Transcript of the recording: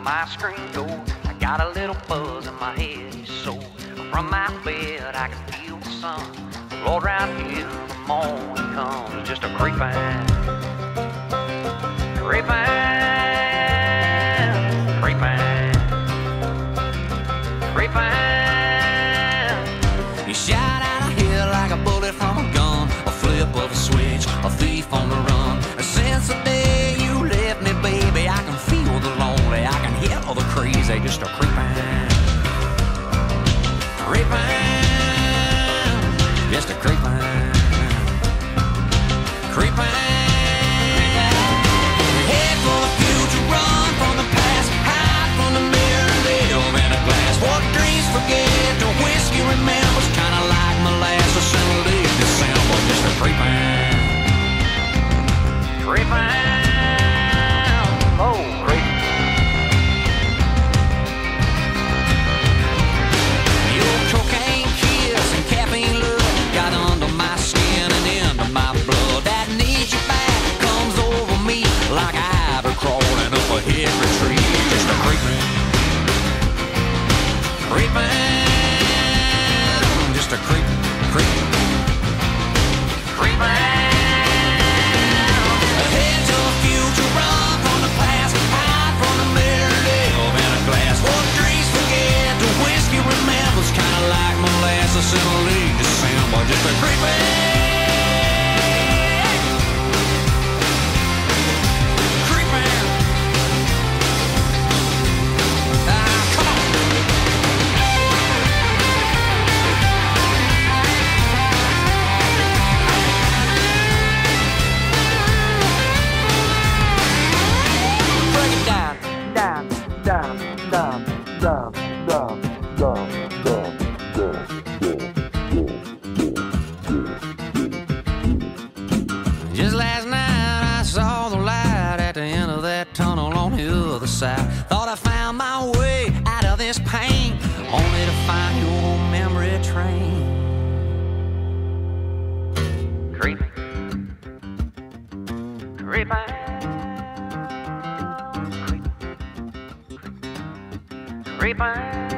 my screen door. I got a little buzz in my head, so from my bed I can feel the sun. Lord, round here the morning comes, it's just a creeping, creeping, creeping, creeping. You shot out of here like a bullet from a gun, a flip of a switch, a thief on the run. Since the day you left me, baby, I can feel the lonely, I can hear all the crazy, just a creeping, creeping, just a creeping, creeping. Head for the future, run from the past, hide from the mirror, live in a glass. What dreams forget, the whiskey remembers, kinda like molasses in late December, just a creeping, creeping, oh, creeping. Your cocaine kiss and caffeine love got under my skin and into my blood. That needs you back comes over me like ivy crawling up a hickory tree. Just a creeping, creeping, just a creeping, creeping, creeping. In late December, just a creeping, creeping. Come on. Break it down, down, down, down, down, down, down, down. Just last night I saw the light at the end of that tunnel on the other side. Thought I found my way out of this pain, only to find your memory train. Creeping, creeping, creeping, creeping.